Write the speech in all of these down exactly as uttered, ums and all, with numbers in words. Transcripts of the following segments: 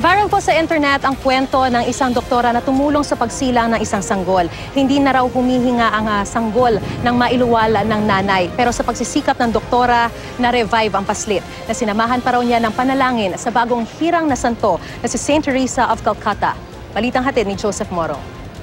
Viral po sa internet ang kwento ng isang doktora na tumulong sa pagsilang ng isang sanggol. Hindi na raw humihinga ang uh, sanggol ng mailuwal ng nanay. Pero sa pagsisikap ng doktora, na-revive ang paslit. Na sinamahan pa raw niya ng panalangin sa bagong hirang na santo na si Saint Teresa of Calcutta. Balitang hatid ni Joseph Moro.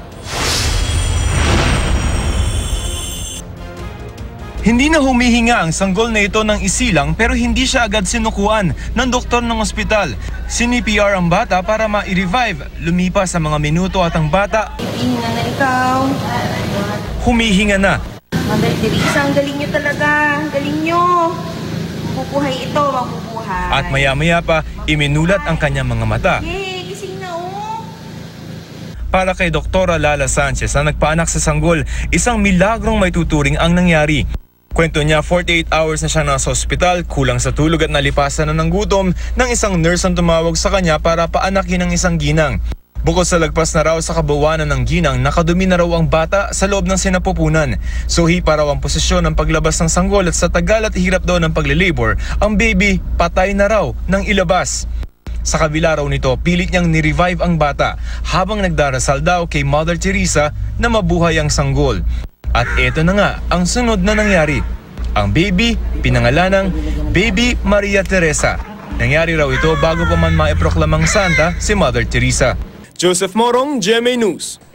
Hindi na humihinga ang sanggol na ito ng isilang pero hindi siya agad sinukuan ng doktor ng ospital. C N P R ang bata para ma-revive. Lumipas sa mga minuto at ang bata Humihinga na ikaw. humihinga na. Mother Teresa, ang galing nyo talaga. Ang galing nyo. Mabubuhay ito, mabubuhay. At maya-maya pa, iminulat ang kanyang mga mata. Hey, gising na oh. Para kay Doktora Lala Sanchez na nagpaanak sa sanggol, isang milagrong may tuturing ang nangyari. Kwento niya, forty-eight hours na siya nasa ospital, kulang sa tulog at nalipasan na ng gutom ng isang nurse ang tumawag sa kanya para paanakin ng isang ginang. Bukod sa lagpas na raw sa kabuuanan ng ginang, nakadumi na raw ang bata sa loob ng sinapupunan. Suhi pa raw ang posisyon ng paglabas ng sanggol at sa tagal at hirap daw ng paglilabor, ang baby patay na raw ng ilabas. Sa kabila raw nito, pilit niyang ni-revive ang bata habang nagdarasal daw kay Mother Teresa na mabuhay ang sanggol. At eto na nga ang sunod na nangyari. Ang baby, pinangalanang Baby Maria Teresa. Nangyari raw ito bago pa man maiproklamang santa si Mother Teresa. Joseph Morong, G M A News.